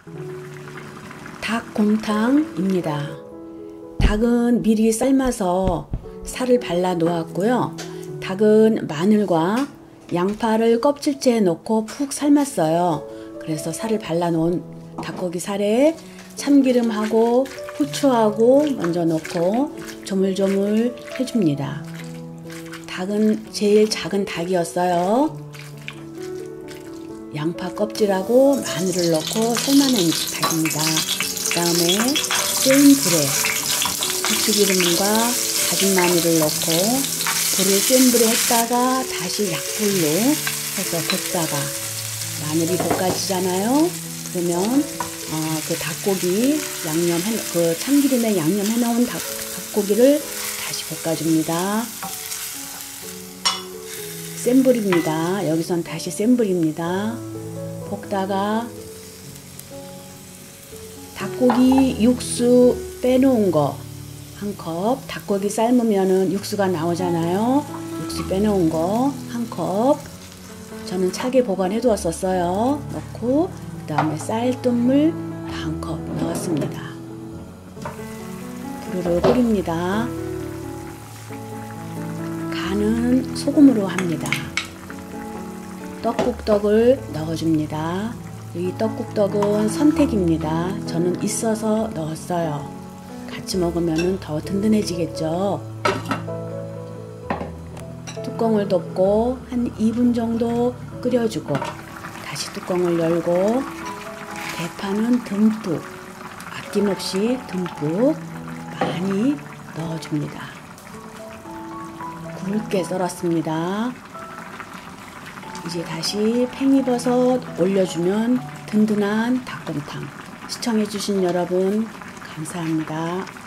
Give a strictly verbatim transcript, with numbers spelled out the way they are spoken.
닭곰탕입니다. 닭은 미리 삶아서 살을 발라 놓았고요. 닭은 마늘과 양파를 껍질째에 넣고 푹 삶았어요. 그래서 살을 발라 놓은 닭고기 살에 참기름하고 후추하고 먼저 넣고 조물조물 해줍니다. 닭은 제일 작은 닭이었어요. 양파 껍질하고 마늘을 넣고 삶아낸 닭입니다. 그 다음에 센 불에 후추기름과 다진 마늘을 넣고 불을 센 불에 했다가 다시 약불로 해서 볶다가 마늘이 볶아지잖아요. 그러면 어, 그 닭고기 양념 해, 그 참기름에 양념해 놓은 닭, 닭고기를 다시 볶아줍니다. 센 불입니다. 여기선 다시 센 불입니다. 볶다가 닭고기 육수 빼놓은 거 한 컵, 닭고기 삶으면은 육수가 나오잖아요. 육수 빼놓은 거 한 컵, 저는 차게 보관해 두었었어요. 넣고 그 다음에 쌀뜨물 반 컵 넣었습니다. 부르르 끓입니다. 간은 소금으로 합니다. 떡국떡을 넣어줍니다. 이 떡국떡은 선택입니다. 저는 있어서 넣었어요. 같이 먹으면 더 든든해지겠죠. 뚜껑을 덮고 한 이 분 정도 끓여주고 다시 뚜껑을 열고 대파는 듬뿍, 아낌없이 듬뿍 많이 넣어줍니다. 굵게 썰었습니다. 이제 다시 팽이버섯 올려주면 든든한 닭곰탕. 시청해주신 여러분 감사합니다.